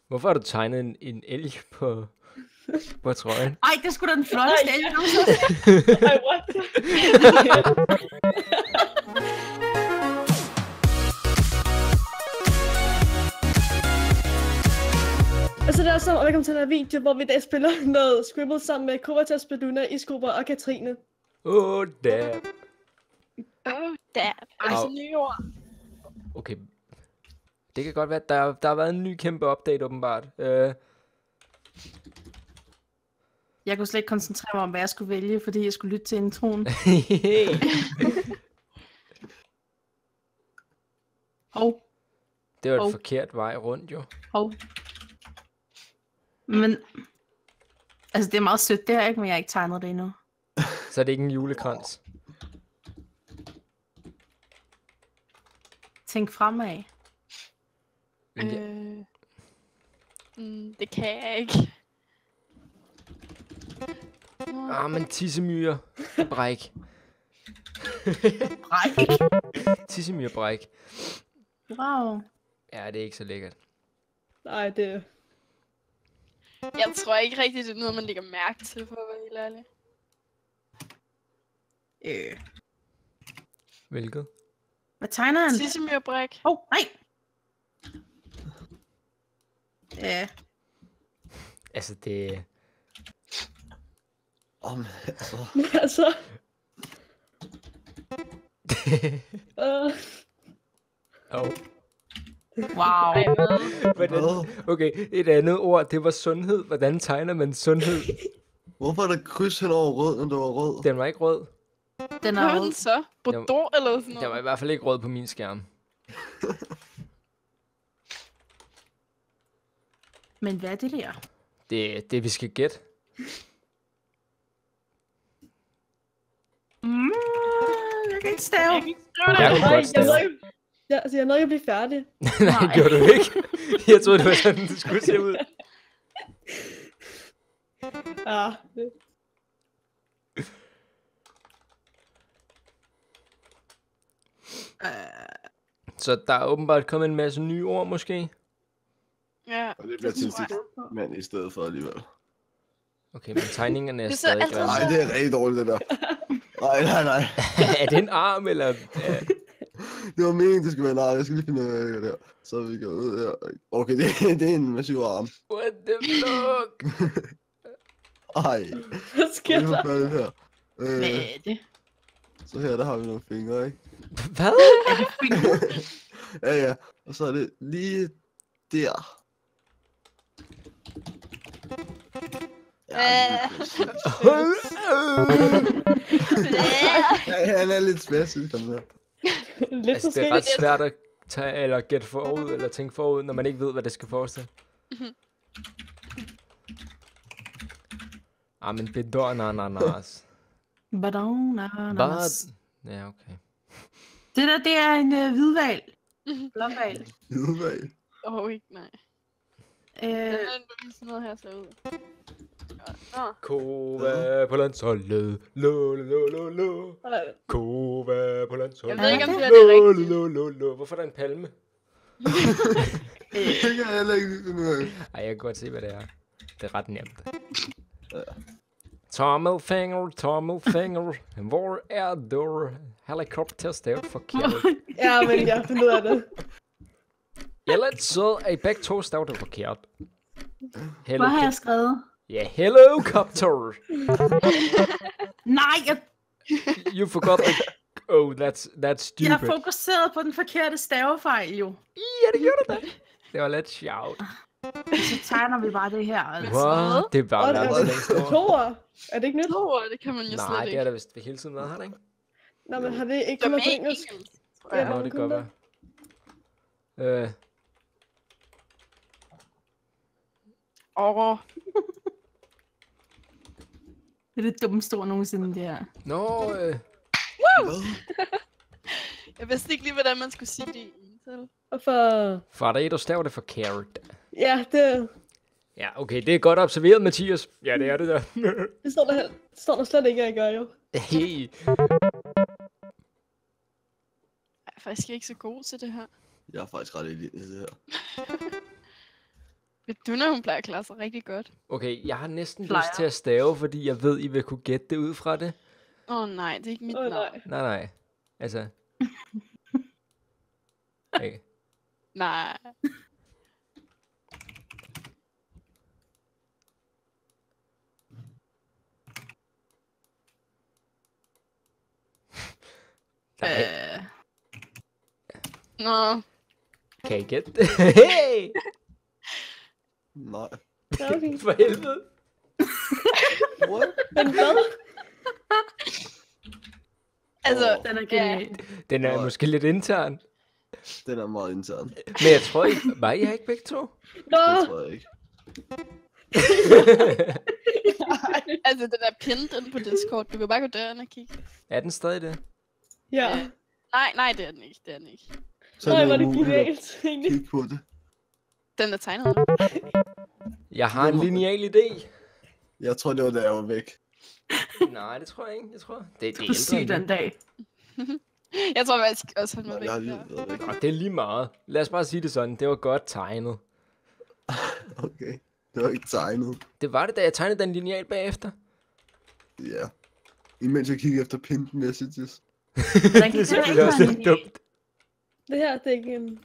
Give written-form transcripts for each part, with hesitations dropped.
Hvorfor har du tegnet en elg på trøjen? Ej, det skulle da den flotteste elg. Ej, what? Altså det er så, velkommen til den her video, hvor vi i dag spiller noget Scribble sammen med Kovatas, Beduna, Isgruber og Katrine. Damn. Damn. Altså nye ord. Okay. Det kan godt være, at der har været en ny kæmpe update, åbenbart. Jeg kunne slet ikke koncentrere mig om, hvad jeg skulle vælge, fordi jeg skulle lytte til introen. Hov. Det var et forkert vej rundt, jo. Hov. Men, altså det er meget sødt, det her, ikke? Men jeg har ikke tegnet det endnu. Så er det ikke en julekrans. Tænk fremad. Det kan jeg ikke. Men tissemyre. Bræk. Bræk. Tissemyre bræk. Wow. Ja, det er ikke så lækkert. Nej, det... Jeg tror ikke rigtigt, det er noget, man lægger mærke til, for at være helt ærlig. Hvilket? Hvad tegner han? Tissemyrebræk. Nej. Ja. Altså, det... Altså... Wow. Hvordan? Okay, et andet ord, det var sundhed. Hvordan tegner man sundhed? Hvorfor er der kryds hen over rød, når det var rød? Den var ikke rød. Den Hvad er var rød. den så? Bordeaux eller sådan noget? Den var i hvert fald ikke rød på min skærm. Men hvad er det der? Det vi skal gætte. Jeg kan ikke stave. Jeg kunne godt stave. Jeg nåede ikke at blive færdig. Nej, gjorde du ikke? Jeg troede, det var sådan, det skulle se ud. Ja. Så der er åbenbart kommet en masse nye ord, måske? Ja. Og det bliver til sidst mand i stedet for alligevel. Okay, men tegningerne er Det er så stadig altid grimme. Nej, det er rigtig dårligt, det der. Nej. Er det en arm, eller... Det var meningen, det skulle være en arm. Jeg skal lige finde ud af det der. Så vi går ud her. Okay, det er en massiv arm. What the fuck? Ej. Hvad sker der? Hvad er det her? Hvad er det? Så her, der har vi nogle fingre, ikke? Hvad? Ja. Og så er det lige der. Ja, han er lidt spæsig, den der. Lidt Altså, det er ret svært at tage, eller gætte forud, eller tænke forud, når man ikke ved, hvad det skal forestille. Men bedornanas. Bananas. Ja, okay. Det der, det er en hvidval. Blåval. Hvidval. Ikke, nej. Hvordan sådan noget her ser ud? Kova på landsholdet. Lo. Kova på landsholdet. Jeg ved ikke, om det er det rigtige. Lo. Hvorfor er der en palme? Det kan jeg heller ikke finde ud af. Ej, jeg kan godt se, hvad det er. Det er ret nemt. Tommelfinger. Hvor er der helikopterstavet forkert? Ja, men jeg finder ud af det. Ellers så er I begge to stavet forkert. Hvad har jeg skrevet? Ja, helicopter. Nej, You forgot the... Oh, that's stupid. jeg fokuserede på den forkerte stavefejl, jo. Ja, det gjorde du da. Det var lidt sjovt. Så tegner vi bare det her, altså. What? Det er bare verdens længste ord. Toer. Er det ikke nyt? Toer, det kan man jo Nej, slet det ikke. er der vist hele tiden været, har det ikke? Nå, men har det ikke Som kommet på er engelsk? tror jeg. Ja. Nå, det kan godt være. Det er det dummeste ord nogensinde, det her. Nå, Jeg vidste ikke lige, hvordan man skulle sige det i ental. Og for... for der er du stavet det forkert. Ja, det... Ja, okay, det er godt observeret, Mathias. Ja, det er det der. Det står der slet ikke, at jeg gør, jo. Hey. Jeg er faktisk ikke så god til det her. Jeg er faktisk ret enig i det her. Beduna, hun plejer at klare sig rigtig godt. Okay, jeg har næsten Flyer. lyst til at stave, fordi jeg ved, I vil kunne gætte det ud fra det. Nej, det er ikke mit Åh, navn. nej. Nej. Altså. Okay. Nej. Nej. Nå, Kan I gætte det? Hey! Nej. Ja, okay. For helvede. What? Men hvad? altså, Den er genial. Den er Nej. måske lidt intern. Den er meget intern. Men jeg tror ikke... Var I her ikke begge to? Nå! Det tror jeg ikke. altså, den er pinned inde på Discord. Du kan bare gå derind og kigge. Er den stadig det? Ja. Nej, det er den ikke. Det er den ikke. Så Nej, er var det det umuligt at genialt, egentlig. kigge på det. Den er tegnet. Jeg har en lineal idé. Jeg tror, det var da jeg var væk. Nej, det tror jeg ikke. Jeg tror, det er Du syg ældre end den dag. Jeg tror faktisk også, han var Nej, væk. jeg har lige der. været væk. det. Det er lige meget. Lad os bare sige det sådan. Det var godt tegnet. Okay. Det var ikke tegnet. Det var det, da jeg tegnede den lineal bagefter. Ja. Imens jeg kiggede efter pinned messages. Den Det er selvfølgelig også lidt dumt. Det her, det er ikke en...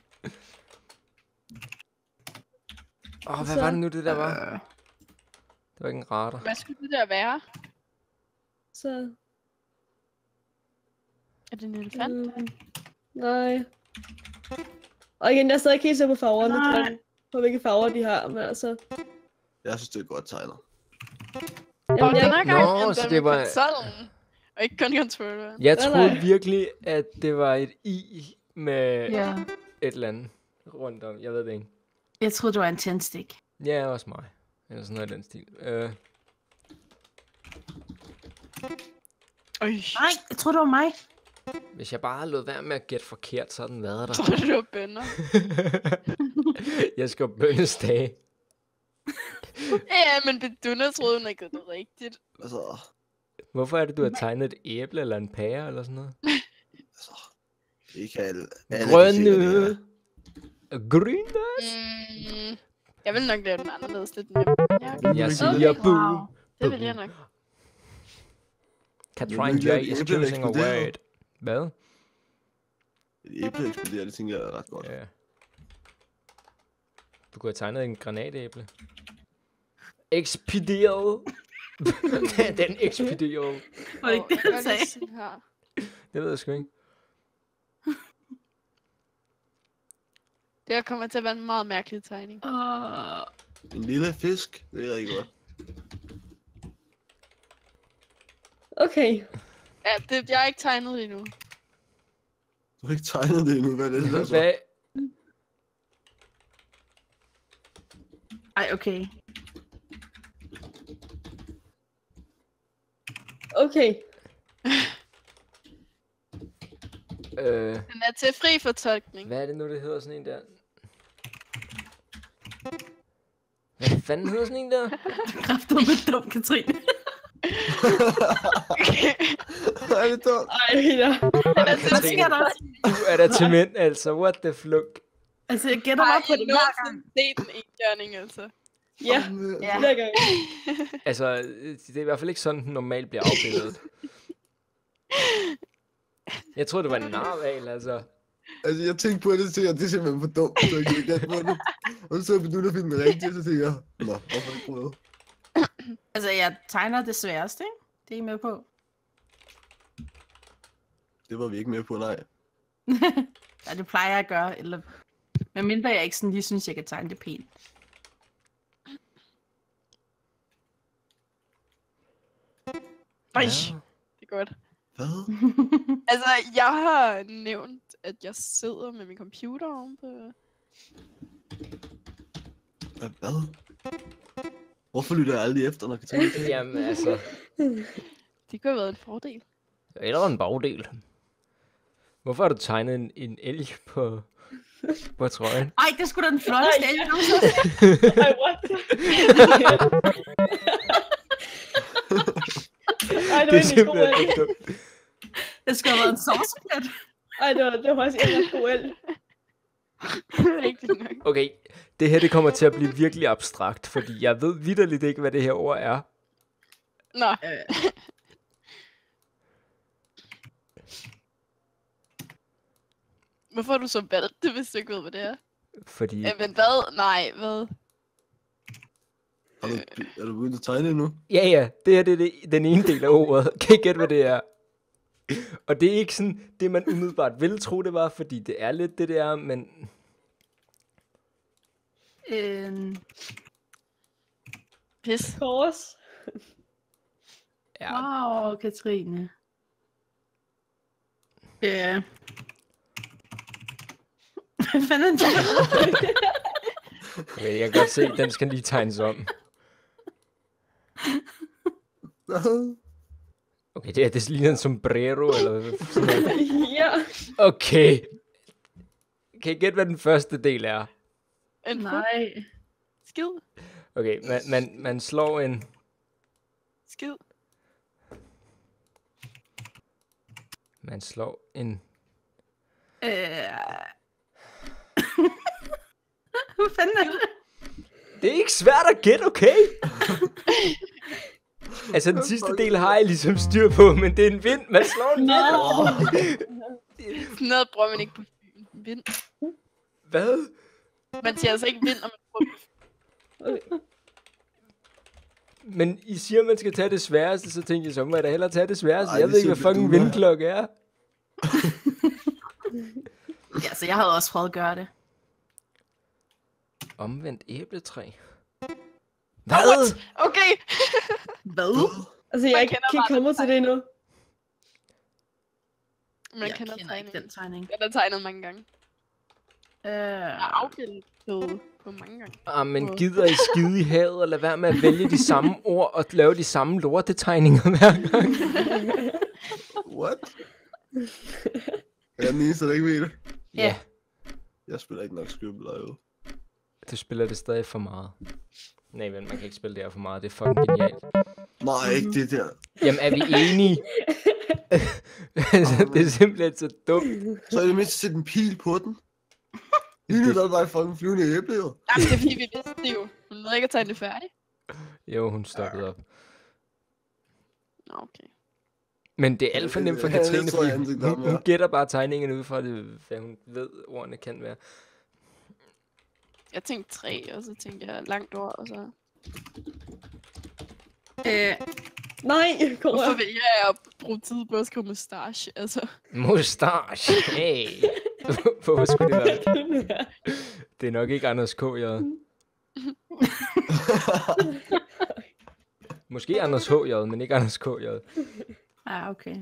Hvad var det nu, det der var? Øh, Det var ikke en radar. Hvad skulle det der være? Så... Er det en elefant? Nej. Og igen, jeg er stadig ikke helt sikker på farverne, Nej. tror jeg. På hvilke farver de har, men altså... Jeg synes, det er godt tegnet. Og Jamen, den jeg, her gang Nå, endte så den det med var- konsollen. Og ikke kun controlleren. Jeg Nej, troede nej. virkelig, at det var et i med ja. et eller andet rundt om. Jeg ved det ikke. Jeg troede, det var en tændstik. Ja, også mig. Eller sådan noget i den stil. Øj, Nej, jeg troede, det var mig. Hvis jeg bare havde lået være med at gætte forkert, så havde den været der. jeg tror, det var bønner. Jeg skal bønnestage. Ja, men Beduna troede, hun ikke det rigtigt. Altså, Hvorfor er det, du har tegnet et æble eller en pære eller sådan noget? ikke alle kan se, hvad det Grønne. er. Grønne. Jeg vil nok lave den anderledes lidt mere. Ja, Jeg Okay. siger boom. Wow. det vil jeg nok. Katrine J is æble, der choosing a eksploderede. word. Hvad? Et æble eksploderer, det tænker jeg er ret godt. Ja. Du kunne have tegnet en granatæble. Expederet. Den ekspederet. Var det ikke det, han sagde? Her. Det ved jeg sgu ikke. Det her kommer til at være en meget mærkelig tegning. En lille fisk, det er rigtig godt. okay. Ja, jeg har ikke tegnet det endnu. Du har ikke tegnet det endnu, hvad er det der så? Hvad? Ej, okay. Okay. Den er til fri fortolkning. Hvad er det nu, det hedder sådan en der? Hvad fanden hedder sådan en der? Kræfter med dum, Katrine. Er det dumt? Ej, Peter. Hvad sker der også? Du er der til mænd, altså. What the fluk? Altså, jeg gætter Har bare på I det hver gang. nogensinde set en enhjørning, altså? Ja, Ja. hver gang. Altså, det er i hvert fald ikke sådan, den normalt bliver afbildet. Jeg troede, det var en narval, altså. Altså, jeg tænkte på det, så tænkte jeg, det er simpelthen for dumt, så jeg gik på det. Og så begyndte jeg at finde den rigtige, så tænkte jeg, nå, hvorfor ikke prøve? Altså, jeg tegner det sværeste, ikke? Det er I med på. Det var vi ikke med på, nej. Ja, det plejer jeg at gøre, eller... Men mindre jeg ikke sådan lige synes, jeg kan tegne det pænt. Nej, Ja. det er godt. Hvad? Altså, jeg har nævnt, at jeg sidder med min computer ovenpå. Hvad? Hvorfor lytter jeg aldrig efter, når Katrine siger? Jamen, altså. Det kunne have været en fordel. Eller en bagdel. Hvorfor har du tegnet en elg på trøjen? Ej, det skulle da den flotteste Ej. elg nogensinde. Ej, what? Ej, det var egentlig god elg. ikke dumt. Det skulle have været en sovseplet. Ej, det var faktisk en ret god elg. Rigtig nok. Okay, Det her, det kommer til at blive virkelig abstrakt, fordi jeg ved vitterligt ikke, hvad det her ord er. Nå, hvorfor har du så valgt det, hvis du ikke ved, hvad det er? Fordi, Men hvad? Nej, hvad? Er du begyndt at tegne nu? ja, det her det er den ene del af ordet. Kan I gætte, hvad det er? Og det er ikke sådan, det man umiddelbart ville tro, det var, fordi det er lidt det, det er, men... Pis. Kors. Ja, Wow, Katrine. Ja. Hvad fanden er det? okay, jeg kan godt se, den skal lige tegnes om. Okay, det ligner en sombrero, eller sådan noget. Ja. Okay. Kan I gætte, hvad den første del er? En Nej. skid. Okay, man slår en... Skid. Man slår en... Hvad fanden er det? Det er ikke svært at gætte, okay? Altså, den sidste del har jeg ligesom styr på, men det er en vind. Man slår en vind. Sådan noget bruger man ikke på Fyn. Vind. Hvad? Man siger altså ikke vind, når man bruger på Men I siger, at man skal tage det sværeste, så tænker jeg, så må jeg da hellere tage det sværeste. Ej, Jeg det ved ikke, hvad siger fucking du, vindklokke er. Ja, så jeg havde også prøvet at gøre det. Omvendt æbletræ. What? Okay. Hvad? Altså, jeg kender kan ikke bare komme den til det endnu. Man Jeg kender kender ikke tegningen. den tegning. Den er tegnet mange gange. Jeg har afbildet på mange gange. Men gider I skide i havet, og lade være med at vælge de samme ord, og lave de samme lortetegninger hver gang? What? Jeg er den eneste, der ikke ved det. Ja, Jeg spiller ikke nok Scribble jo. du spiller det stadig for meget. Nej, men man kan ikke spille det her for meget. Det er fucking genialt. Nej, ikke det der. Jamen, er vi enige? Altså, det er simpelthen så dumt. Så er det mindst at sætte en pil på den. Lige nu der er bare fucking flyvende æble, jo. Jamen, det er fordi, vi vidste det jo. Hun nåede ikke at tegne det færdigt. Jo, hun stoppede op. Nå, okay. Men det er alt for nemt for Ja, det Katrine, tror jeg, fordi han tænkte om, hun ja. gætter bare tegningerne ud fra det, hvad hun ved, ordene kan være. Jeg tænkte 3, og så tænkte jeg langt ord, og så... Nej, Hvorfor Cora. vil jeg at bruge tid på at skrive mustache? Altså, Mustache, hey! Hvorfor skulle det være? Det er nok ikke Anders K. J. Måske Anders H. J., men ikke Anders K. J. Ja, okay.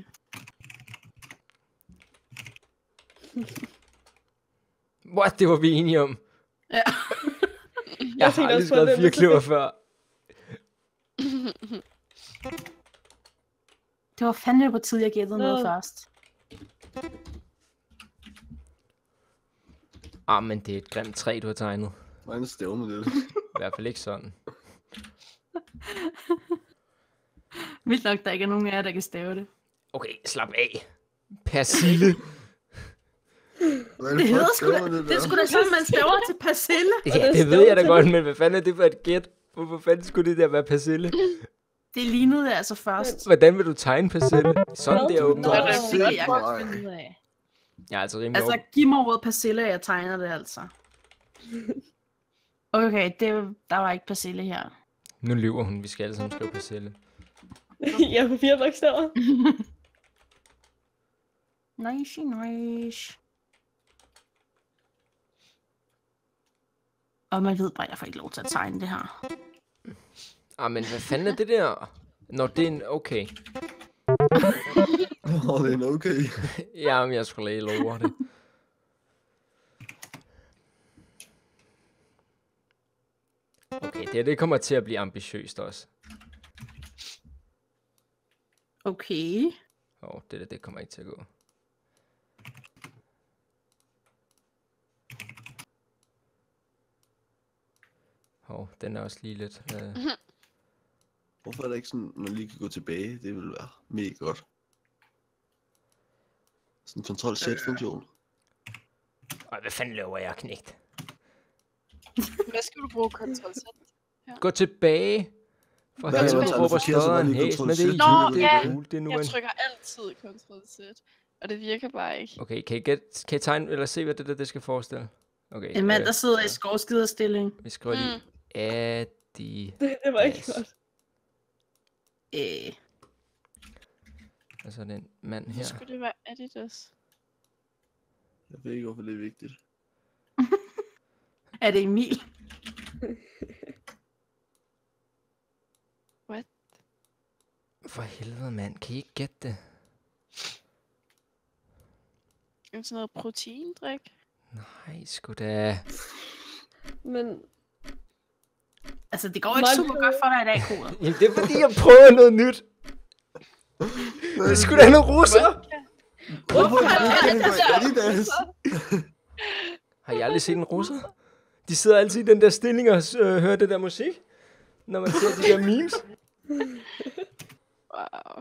What? Det var vi enige om. Ja. Jeg har tænkte aldrig også på skrevet det, 4 men så kløver fik- før. Det var fandme på tid, jeg gættede noget Nå. først. Men det er et grimt træ, du har tegnet. Hvordan stæver med det? I hvert fald ikke sådan. Vildt nok, der ikke er nogen af jer, der kan stave det. Okay, slap af. Persille. Hvordan Det hedder fuck sgu da, stæver man det er sgu da sådan, man staver til persille. Ja, det ved jeg da godt, men hvad fanden er det for et gæt? Hvorfor fanden skulle det der være persille? Det lignede jeg altså først. Hvordan vil du tegne persille? Sådan Nå, der åbenbart. Nå, det kan jeg Nej. godt finde ud af. Jeg er altså rimelig Altså, giv mig ordet persille, og jeg tegner det altså. Okay, der var ikke persille her. Nu lyver hun, vi skal alle sammen skrive persille. Jeg er på 4 bogstaver. Nice. Og man ved bare, at jeg får ikke lov til at tegne det her. Men hvad fanden er det der? Nå, det er en... Okay. Det er en okay. Jamen, jeg skulle lige love det. Okay, det kommer til at blive ambitiøst også. Okay. Det kommer ikke til at gå. Den er også lige lidt... Hvorfor er det ikke sådan, man lige kan gå tilbage? Det ville være mega godt. Sådan en Ctrl-Z-funktion. Hvad fanden laver jeg, knægt? Hvad skal du bruge Ctrl-Z? Gå tilbage. For Hvad helvede, er det, råber der forkert, så stodder var en lige hæs, men det Ctrl+Z? er Nå, det ja. er cool, det er nu Jeg en... trykker altid Ctrl-Z, og det virker bare ikke. Okay, kan I tegne, eller se, hvad det skal forestille? Okay, En mand, der sidder i skovskiderstilling. vi skriver lige Adi, Det var ikke Yes. godt. og så er den mand Hvor her. skulle det være Adidas? Jeg ved ikke, hvorfor det er vigtigt. Er det Emil? For helvede, mand, kan I ikke gætte det? Sådan noget proteindrik? Nej, sgu da. Men Altså, det går ikke Mig- super godt for dig i dag, Koder. Jamen, det er fordi, jeg prøver noget nyt. Det er sgu da nogle russer. Hvorfor er det for Adidas? Har I aldrig set en russer? De sidder altid i den der stilling og hører det der musik, når man ser de der memes. Wow.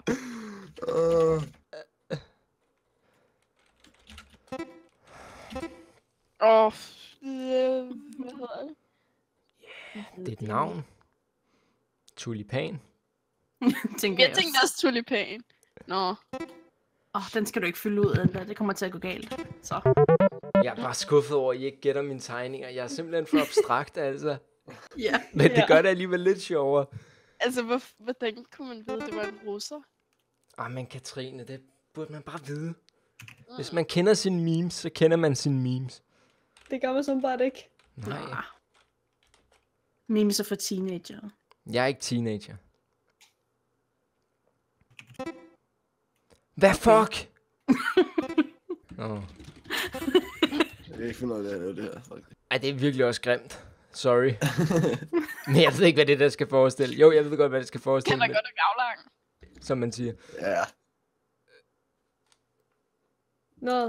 Hvad hedder det? Det er et navn. Tulipan. Tænker Jeg tænkte også tulipan. Nå. den skal du ikke fylde ud, den der. Det kommer til at gå galt. Så. Jeg er bare skuffet over, at I ikke gætter mine tegninger. Jeg er simpelthen for abstrakt, altså. Ja. Men det Ja. gør det alligevel lidt sjovere. Altså, hvordan kunne man vide, at det var en russer? Men Katrine, det burde man bare vide. Hvis man kender sine memes, så kender man sine memes. det gør man som bare ikke. Nej, Memes er for teenager. jeg er ikke teenager. Hvad fuck? Nå. Jeg kan ikke finde ud af at lave det her, faktisk. Ej, det er virkelig også grimt. Sorry. Men jeg ved ikke, hvad det der skal forestille. Jo, jeg ved godt, hvad det skal forestille. Kan da Men, godt være gavlang. som man siger. Ja. Nå,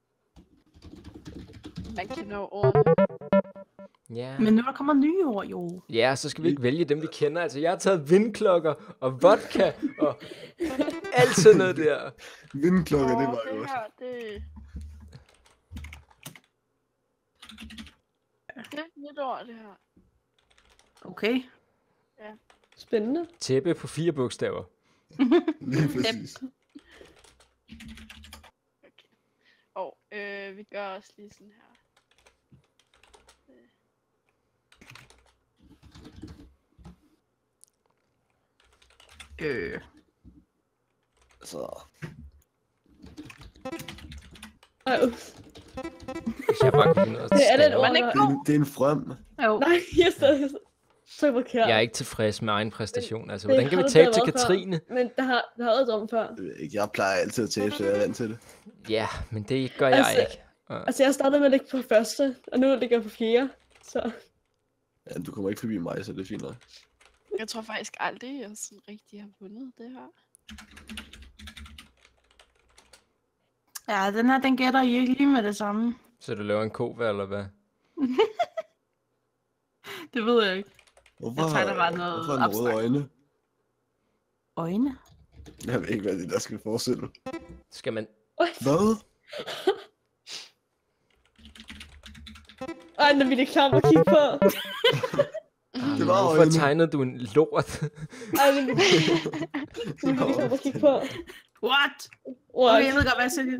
Man kender jo ordene. Ja. Men nu der kommer nye ord, jo. Ja, så skal vi ikke vælge dem, vi kender. Altså, jeg har taget vindklokker og vodka og alt sådan noget der. Vindklokke, det var det godt. her, det... Det er et nyt ord, det her. Okay. spændende. Tæppe på 4 bogstaver. Lige præcis. Okay. Og vi gør også lige sådan her. Så. Ej, Hvis jeg bare kunne finde noget at det er den stave. ord, Man er ikke der... Det er en frøm. Jo. Nej, jeg er stadig så forkert. Jeg er ikke tilfreds med egen præstation. Altså, Det hvordan kan vi har tabe det til været før. Katrine? Men der har været om før. Jeg ved ikke, jeg plejer altid at tabe, så jeg er vant til det. Ja, men det gør jeg Altså- ikke. Altså, jeg startede med at ligge på første, og nu ligger jeg på fjerde. Så Ja, du kommer ikke forbi mig, så det er fint nok. Jeg tror faktisk aldrig, jeg sådan rigtig har vundet det her. Ja, den her, den gætter I ikke lige med det samme. Så du laver en kova, eller hvad? Det ved jeg ikke. Hvorfor, Jeg tegner bare noget hvorfor har den røde abstrakt. øjne? Øjne? Jeg ved ikke, hvad det der skal forestille. Skal man... Hvad? ej, den er virkelig klam at kigge på. Det var Hvorfor øjne. tegnede du en lort? Ej, den er virkelig klam at kigge på. What? What? Okay, jeg ved godt, hvad jeg siger.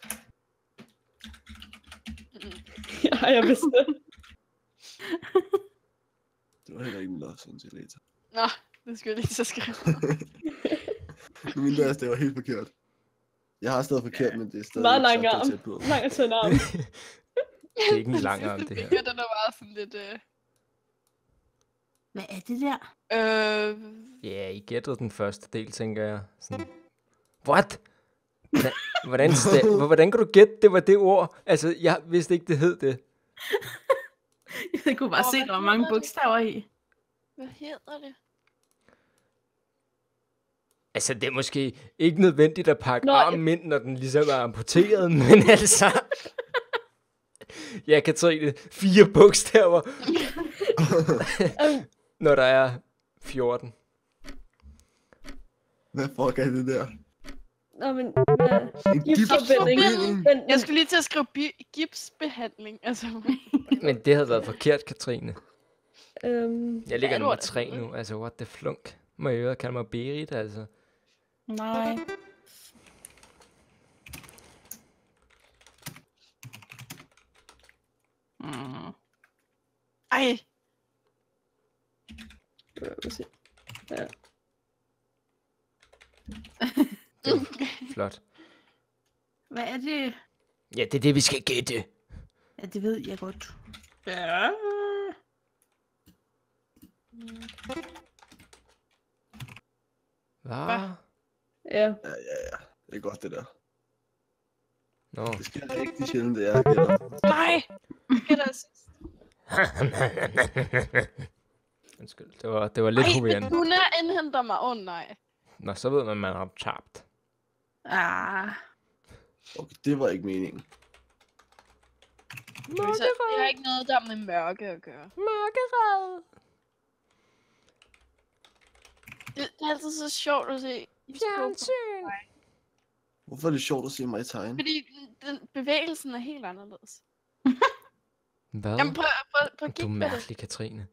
Ja, jeg vidste det. Det var heller ikke en loss insulator. Nå, det skulle jeg lige så skrive. Nu mindre jeg, det var helt forkert. Jeg har stadig forkert, men det er stadig Meget ikke lang sagt, arm. det er tæt på. Lang og tynd arm. Det er ikke en lang arm, det her. Ja, den er bare sådan lidt... Hvad er det der? Ja, I gættede den første del, tænker jeg. Sådan. What? Hvordan kan du gætte, det var det ord? Altså, jeg vidste ikke, det hed det. Jeg kunne bare se, der var mange bogstaver i. Hvad hedder det? Altså, det er måske ikke nødvendigt at pakke Nå, armen ind, når den ligesom er amputeret, men altså... Ja, Katrine, 4 bogstaver, når der er 14. Hvad fuck er det der? Nå, men... En Gipsforbinding. gipsforbinding. Men, Jeg skulle lige til at skrive gipsbehandling. Altså, Men det havde været forkert, Katrine. Jeg ligger Hvad er nummer du 3 nu. Altså, what the flunk. Må jeg kalde mig Berit, altså. Nej. Mm. ej, Ja. Flot. Hvad er det? Ja, det er det, vi skal gætte. Ja, det ved jeg godt. Ja. Hvad? Ja. Det er godt, det der. Nå. Det sker rigtig sjældent, det er, gætter. nej. Gætter sidst. Undskyld, det var lidt Ej, hoverende. Beduna indhenter mig. Nej. Nå, så ved man har tabt. Ah. Okay, det var ikke meningen. Så det har ikke noget der med mørke at gøre. Mørkeret. Det er altid så sjovt at se. Fjernsyn. Hvorfor er det sjovt at se mig tegne? Fordi bevægelsen er helt anderledes. Hvad? Jamen prøv at Du er kigge på det. mærkelig, Katrine.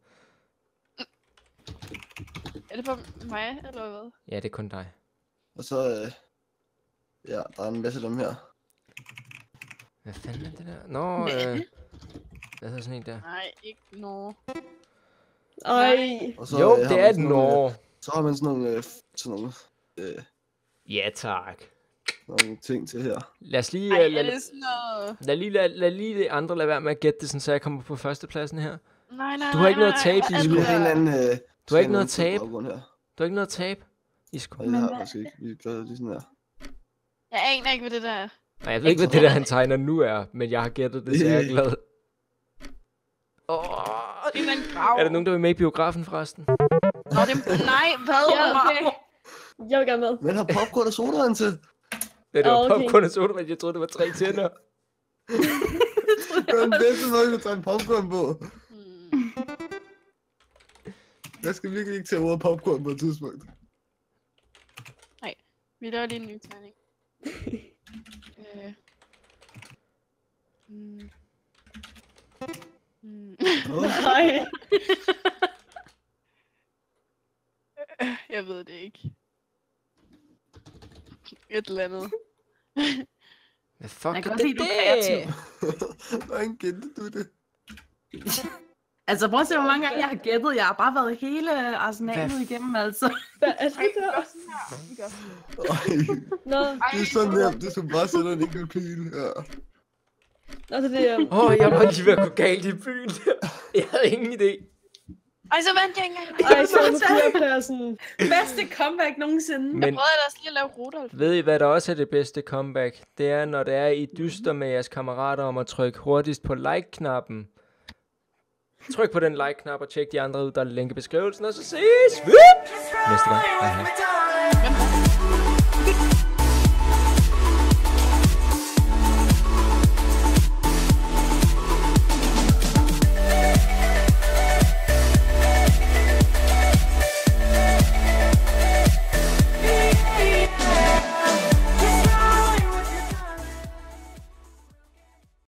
Er det på mig, eller hvad? Ja, det er kun dig. Og så, ja, der er en masse af dem her. Hvad fanden er det der? Nå, Hvad er det? hvad hedder sådan en der? Nej, ikke noget. Ej. Og så, Jo, har det man er et sådan nogle, Nå. Så har man sådan nogle Ja, tak. nogle ting til her. Lad os lige, Ej, er lad, det sådan noget? lad lige de andre lade være med at gætte det, sådan, så jeg kommer på førstepladsen her. Nej. Du har ikke noget at tabe, Det Isco. bliver en eller anden... Du har ikke noget at tabe. Baggrund her. Du har ikke noget at tabe, Isco. Og det har jeg faktisk ikke. Vi gør det lige sådan her. Jeg aner ikke, hvad det der er. Nej, jeg ved ikke, hvad det der, han tegner nu er, men jeg har gættet det, så jeg er glad. En eller anden grav. Er der nogen, der vil med i biografen forresten? Nå, det... Nej, hvad? Ja, okay. Jeg vil gerne med. Men har popcorn og sodavand til? Ja, det var Okay. popcorn og sodavand. Jeg troede, det var 3 tænder. Det er den bedste måde, at tage en popcorn på. Jeg skal virkelig ikke tage ordet popcorn på et tidspunkt. Vi laver lige en ny tegning. Nej. Jeg ved det ikke. Et eller andet. Hvad fuck Jeg er kan det godt se, du er kreativ. Hvordan kendte du det? Altså, prøv at se, hvor mange gange jeg har gættet. Jeg har bare været hele arsenalet Hvad igennem, altså. Hvad er det Ej, vi der? gør sådan her. Vi gør sådan her. Øj, Nå, det er så nemt. Det skal bare sætte en enkelt pil. Ja. altså det er... Jeg var lige ved at gå galt i byen. Jeg havde ingen idé. Ej, så vandt jeg ikke engang. Ej, så er det fjerdepladsen. Bedste comeback nogensinde. Men Jeg prøvede ellers lige at lave Rudolf. ved I, hvad der også er det bedste comeback? Det er, når det er, I dyster med jeres kammerater om at trykke hurtigst på like-knappen. Tryk på den like-knap og tjek de andre ud, der er link i beskrivelsen, og så ses vi næste gang. Hej hej. Hvem?